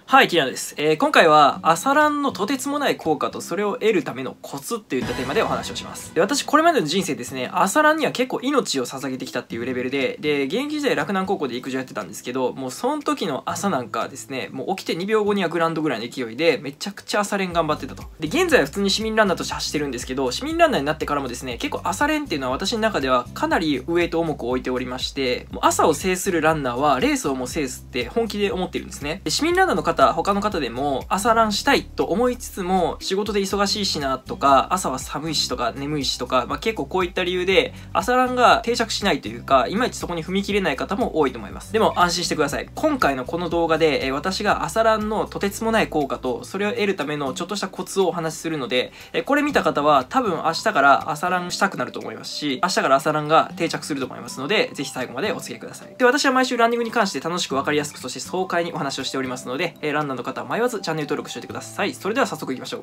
はい、キラノです。今回は朝ランのとてつもない効果とそれを得るためのコツっていったテーマでお話をします。で、私これまでの人生ですね、朝ランには結構命を捧げてきたっていうレベルで、現役時代洛南高校で陸上やってたんですけど、もうその時の朝なんかですね、もう起きて2秒後にはグラウンドぐらいの勢いで、めちゃくちゃ朝練頑張ってたと。で、現在は普通に市民ランナーとして走ってるんですけど、市民ランナーになってからもですね、結構朝練っていうのは私の中ではかなりウエイト重く置いておりまして、もう朝を制するランナーはレースをもう制すって本気で思ってるんですね。で、市民ランナーの方、他の方でも朝ランしたいと思いつつも仕事で忙しいしなとか朝は寒いしとか眠いしとか、結構こういった理由で朝ランが定着しないというかいまいちそこに踏み切れない方も多いと思います。でも安心してください。今回のこの動画で私が朝ランのとてつもない効果とそれを得るためのちょっとしたコツをお話しするので、これ見た方は多分明日から朝ランしたくなると思いますし、明日から朝ランが定着すると思いますので、ぜひ最後までお付き合いください。で、私は毎週ランニングに関して楽しく分かりやすく、そして爽快にお話をしておりますので、ランナーの方は迷わずチャンネル登録しておいてください。それでは早速いきましょう。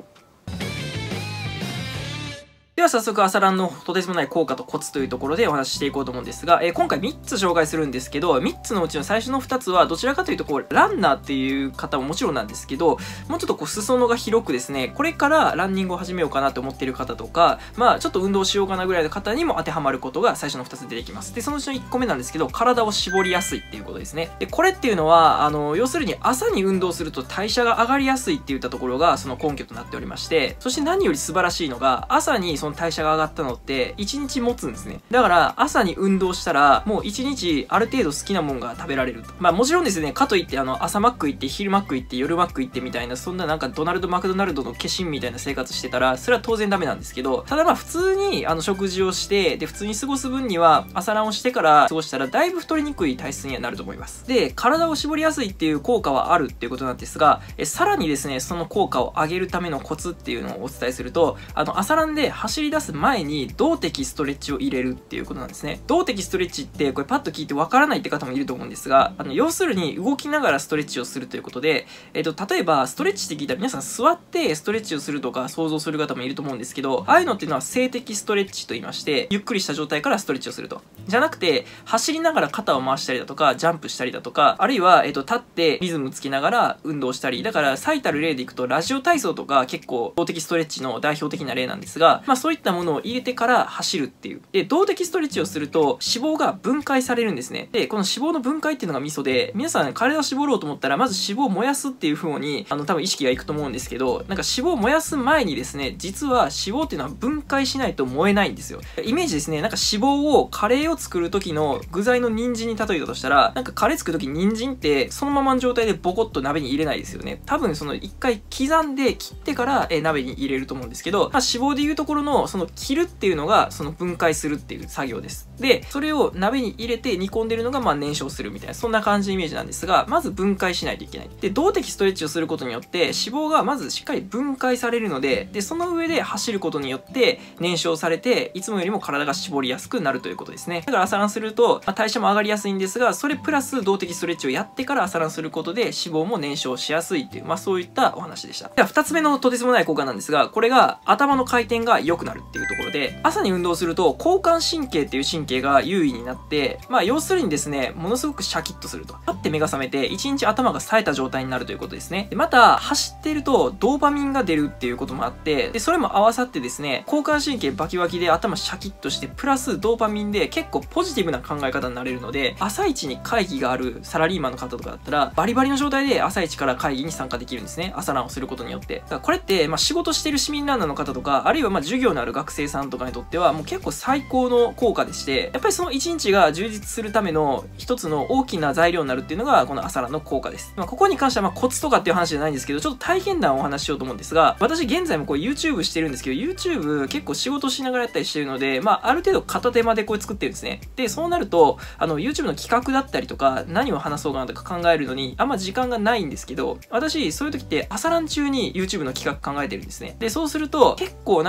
では早速朝ランのとてつもない効果とコツというところでお話ししていこうと思うんですが、今回3つ紹介するんですけど、3つのうちの最初の2つはどちらかというとランナーっていう方ももちろんなんですけど、もうちょっと裾野が広くですね、これからランニングを始めようかなと思っている方とか、ちょっと運動しようかなぐらいの方にも当てはまることが最初の2つ出てきます。で、そのうちの1個目なんですけど、体を絞りやすいっていうことですね。で、これっていうのは、要するに朝に運動すると代謝が上がりやすいっていったところがその根拠となっておりまして、そして何より素晴らしいのが、朝にその代謝が上がったのって1日持つんですね。だから朝に運動したらもう1日ある程度好きなもんが食べられると。もちろんですね、かといって朝マック行って昼マック行って夜マック行ってみたいな、そんななんかドナルド・マクドナルドの化身みたいな生活してたらそれは当然ダメなんですけど、ただ普通に食事をしてで普通に過ごす分には朝ランをしてから過ごしたらだいぶ太りにくい体質にはなると思います。で、体を絞りやすいっていう効果はあるっていうことなんですが、さらにですね、その効果を上げるためのコツっていうのをお伝えすると、朝ランで走り出す前に動的ストレッチを入れるっていうことなんですね。動的ストレッチってこれパッと聞いてわからないって方もいると思うんですが、要するに動きながらストレッチをするということで、例えばストレッチって聞いたら皆さん座ってストレッチをするとか想像する方もいると思うんですけど、ああいうのっていうのは静的ストレッチと言いまして、ゆっくりした状態からストレッチをすると。じゃなくて、走りながら肩を回したりだとか、ジャンプしたりだとか、あるいは、立ってリズムつきながら運動したり、だから最たる例でいくとラジオ体操とか結構動的ストレッチの代表的な例なんですが、そういったものを入れてから走るっていう。で、動的ストレッチをすると脂肪が分解されるんですね。で、この脂肪の分解っていうのがミソで、皆さん体を絞ろうと思ったらまず脂肪を燃やすっていう風に多分意識がいくと思うんですけど、なんか脂肪を燃やす前にですね、実は脂肪っていうのは分解しないと燃えないんですよ。イメージですね、なんか脂肪をカレーを作る時の具材の人参に例えたとしたら、なんかカレー作る時人参ってそのままの状態でボコッと鍋に入れないですよね。多分その一回刻んで切ってから鍋に入れると思うんですけど、脂肪でいうところのその切るっていうのがその分解するっていう作業です。で、それを鍋に入れて煮込んでるのが燃焼するみたいな、そんな感じのイメージなんですが、まず分解しないといけない。で、動的ストレッチをすることによって脂肪がまずしっかり分解されるので、その上で走ることによって燃焼されて、いつもよりも体が絞りやすくなるということですね。だから朝ランすると、代謝も上がりやすいんですが、それプラス動的ストレッチをやってから朝ランすることで脂肪も燃焼しやすいっていう、そういったお話でした。では2つ目のとてつもない効果なんですが、これが頭の回転が良くなるっていうところで、朝に運動すると交感神経っていう神経が優位になって、要するにですね、ものすごくシャキッとすると。パッて目が覚めて、一日頭が冴えた状態になるということですね。で、また、走ってるとドーパミンが出るっていうこともあって、で、それも合わさってですね、交感神経バキバキで頭シャキッとして、プラスドーパミンで結構ポジティブな考え方になれるので、朝一に会議があるサラリーマンの方とかだったら、バリバリの状態で朝一から会議に参加できるんですね。朝ランをすることによって。だからこれって、仕事してる市民ランナーの方とか、あるいは授業のある学生さんとかにとっては、もう結構最高の効果でして、やっぱりその一日が充実するための一つの大きな材料になるっていうのがこの朝ランの効果です。ここに関してはコツとかっていう話じゃないんですけど、ちょっと体験談をお話ししようと思うんですが、私現在もYouTube してるんですけど、YouTube 結構仕事しながらやったりしてるので、ある程度片手間で作ってるんですね。で、そうなるとYouTube の企画だったりとか何を話そうかなとか考えるのにあんま時間がないんですけど、私そういう時って朝ラン中に YouTube の企画考えてるんですね。で、そうすると結構なんか前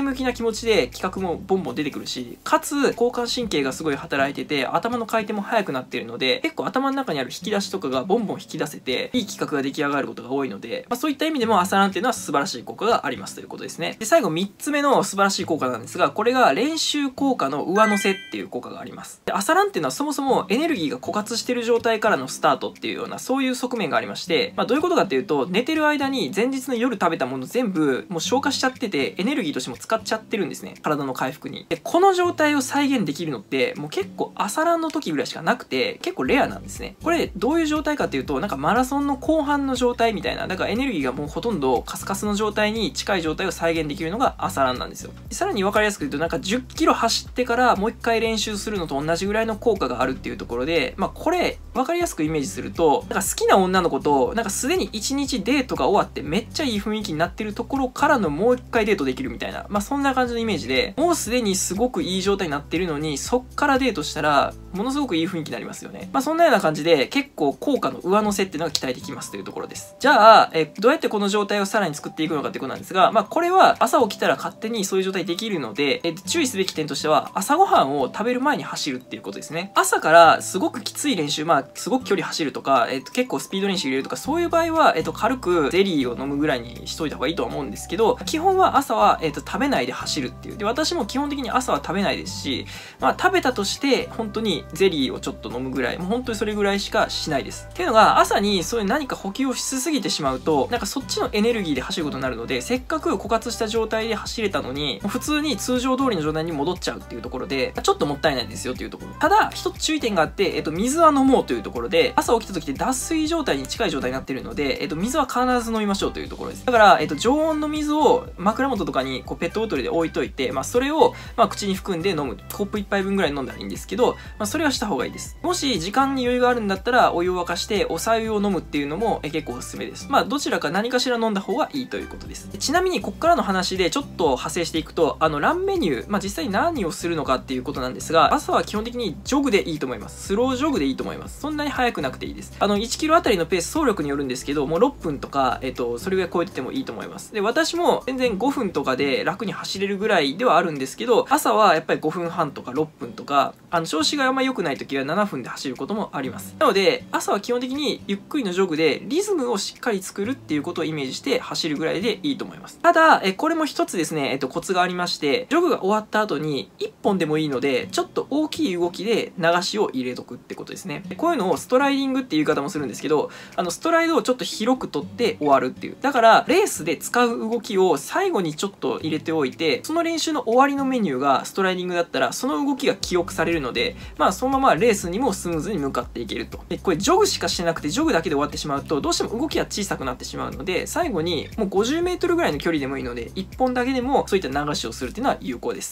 向きな気持ちで企画もボンボン出てくるし、かつ交感神経がすごい働いてて、頭の回転も速くなっているので、結構頭の中にある引き出しとかがボンボン引き出せて、いい企画が出来上がることが多いので、そういった意味でも朝ランっていうのは素晴らしい効果がありますということですね。で、最後3つ目の素晴らしい効果なんですが、これが練習効果の上乗せっていう効果があります。で、朝ランっていうのはそもそもエネルギーが枯渇してる状態からのスタートっていうような、そういう側面がありまして、どういうことかっていうと、寝てる間に前日の夜食べたもの全部もう消化しちゃってて、エネルギーとしても使っちゃってるんですね。体の回復に。で、この状態を再現できるのって、もう結構朝ランの時ぐらいしかなくて、結構レアなんですね。これ、どういう状態かっていうと、なんかマラソンの後半の状態みたいな、だからエネルギーがもうほとんどカスカスの状態に近い状態を再現できるのが朝ランなんですよ。さらに分かりやすく言うと、なんか10キロ走ってからもう一回練習するのと同じぐらいの効果があるっていうところで、これ、分かりやすくイメージすると、なんか好きな女の子と、なんかすでに1日デートが終わってめっちゃいい雰囲気になってるところからのもう一回デートできるみたいな、そんな感じのイメージで、もうすでにすごくいい状態になってるのに、そっからデートしたら、ものすごくいい雰囲気になりますよね。そんなような感じで、結構効果の上乗せっていうのが期待できますというところです。じゃあ、どうやってこの状態をさらに作っていくのかっていうことなんですが、これは朝起きたら勝手にそういう状態できるので、注意すべき点としては、朝ごはんを食べる前に走るっていうことですね。朝からすごくきつい練習、すごく距離走るとか、結構スピード練習入れるとか、そういう場合は、軽くゼリーを飲むぐらいにしといた方がいいとは思うんですけど、基本は朝は、食べないで走るっていう。で、私も基本的に朝は食べないですし、食べたとして、本当にゼリーをちょっと飲むぐらい、もう本当にそれぐらいしかしないです。っていうのが、朝にそういう何か補給をしすぎてしまうと、なんかそっちのエネルギーで走ることになるので、せっかく枯渇した状態で走れたのに、普通に通常通りの状態に戻っちゃうっていうところで、ちょっともったいないですよっていうところ。ただ、一つ注意点があって、水は飲もうというところで、朝起きた時って脱水状態に近い状態になっているので、水は必ず飲みましょうというところです。だから、常温の水を枕元とかにこうペットボトルで置いといて、それを、口に含んで飲む。コップ1杯分ぐらい飲んだらいいんですけど、それはした方がいいです。もし時間に余裕があるんだったら、お湯を沸かしてお白湯を飲むっていうのも結構おすすめです。どちらか何かしら飲んだ方がいいということです。ちなみに、こっからの話でちょっと派生していくと、ランメニュー、実際に何をするのかっていうことなんですが、朝は基本的にジョグでいいと思います。スロージョグでいいと思います。そんなに速くなくていいです。1キロあたりのペース、走力によるんですけど、もう6分とか、それぐらい超えててもいいと思います。で、私も全然5分とかで楽に走れるぐらいではあるんですけど、朝はやっぱり5分半とか6分とか、調子があんまり良くない時は7分で走ることもあります。なので、朝は基本的にゆっくりのジョグでリズムをしっかり作るっていうことをイメージして走るぐらいでいいと思います。ただ、これも一つですね、コツがありまして、ジョグが終わった後に1本でもいいので、ちょっと大きい動きで流しを入れとくってことですね。こういうのをストライディングっていう言い方もするんですけど、ストライドをちょっと広く取って終わるっていう。だから、レースで使う動きを最後にちょっと入れておいて、その練習の終わりのメニューがストライディングだったら、その動きが記憶されるので、そのままレースにもスムーズに向かっていけると。で、これジョグしかしてなくて、ジョグだけで終わってしまうと、どうしても動きが小さくなってしまうので、最後にもう50メートルぐらいの距離でもいいので、1本だけでもそういった流しをするっていうのは有効です。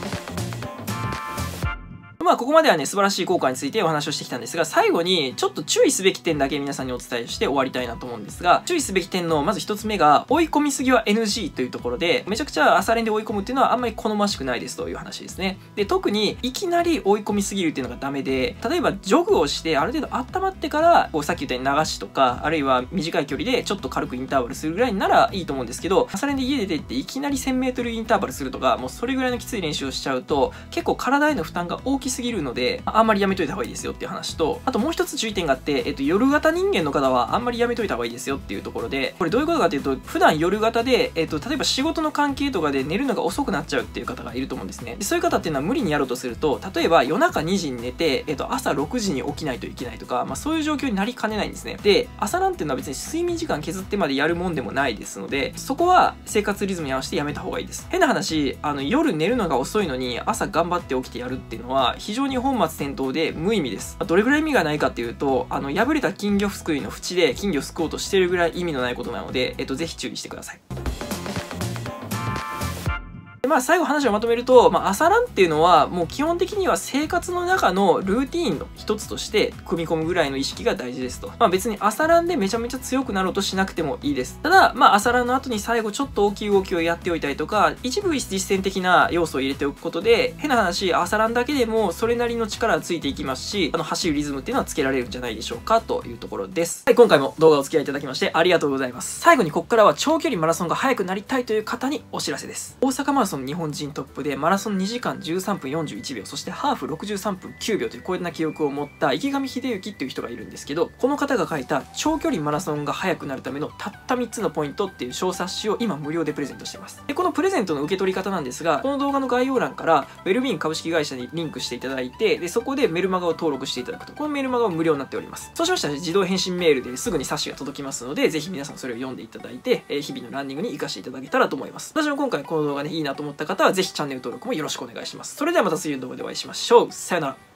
ここまではね、素晴らしい効果についてお話をしてきたんですが、最後にちょっと注意すべき点だけ皆さんにお伝えして終わりたいなと思うんですが、注意すべき点のまず一つ目が、追い込みすぎは NG というところで、めちゃくちゃ朝練で追い込むっていうのはあんまり好ましくないですという話ですね。で、特にいきなり追い込みすぎるっていうのがダメで、例えばジョグをしてある程度温まってから、さっき言ったように流しとか、あるいは短い距離でちょっと軽くインターバルするぐらいならいいと思うんですけど、朝練で家で出てっていきなり 1000m インターバルするとか、もうそれぐらいのきつい練習をしちゃうと、結構体への負担が大きすぎるので、あんまりやめといた方がいいですよっていう話と、あともう一つ注意点があって、夜型人間の方はあんまりやめといた方がいいですよっていうところで、これどういうことかというと、普段夜型で、例えば仕事の関係とかで寝るのが遅くなっちゃうっていう方がいると思うんですね。でそういう方っていうのは無理にやろうとすると、例えば夜中2時に寝て、朝6時に起きないといけないとか、そういう状況になりかねないんですね。で、朝なんていうのは別に睡眠時間削ってまでやるもんでもないですので、そこは生活リズムに合わせてやめた方がいいです。変な話、夜寝るのが遅いのに朝頑張って起きてやるっていうのは非常に本末転倒で無意味です。どれぐらい意味がないかっていうと、破れた金魚すくいの縁で金魚すくおうとしてるぐらい意味のないことなので、ぜひ注意してください。最後話をまとめると、朝ランっていうのはもう基本的には生活の中のルーティーンの一つとして組み込むぐらいの意識が大事ですと。別に朝ランでめちゃめちゃ強くなろうとしなくてもいいです。ただ、朝ランの後に最後ちょっと大きい動きをやっておいたりとか、一部実践的な要素を入れておくことで、変な話、朝ランだけでもそれなりの力がついていきますし、走るリズムっていうのはつけられるんじゃないでしょうかというところです。はい、今回も動画をお付き合いいただきましてありがとうございます。最後にここからは長距離マラソンが速くなりたいという方にお知らせです。大阪マラソンソン日本人トップでマラソン2時間13分41秒、そしてハーフ63分9秒というこういう記録を持った池上秀之っていう人がいるんですけど、この方が書いた長距離マラソンが速くなるためのたった3つのポイントっていう小冊子を今無料でプレゼントしています。でこのプレゼントの受け取り方なんですが、この動画の概要欄からウェルビーン株式会社にリンクしていただいて、でそこでメルマガを登録していただくと、このメルマガは無料になっております。そうしましたら自動返信メールですぐに冊子が届きますので、ぜひ皆さんそれを読んでいただいて、日々のランニングに活かしていただけたらと思います。私も今回この動画でいいなと思った方はぜひチャンネル登録もよろしくお願いします。それではまた次の動画でお会いしましょう。さよなら。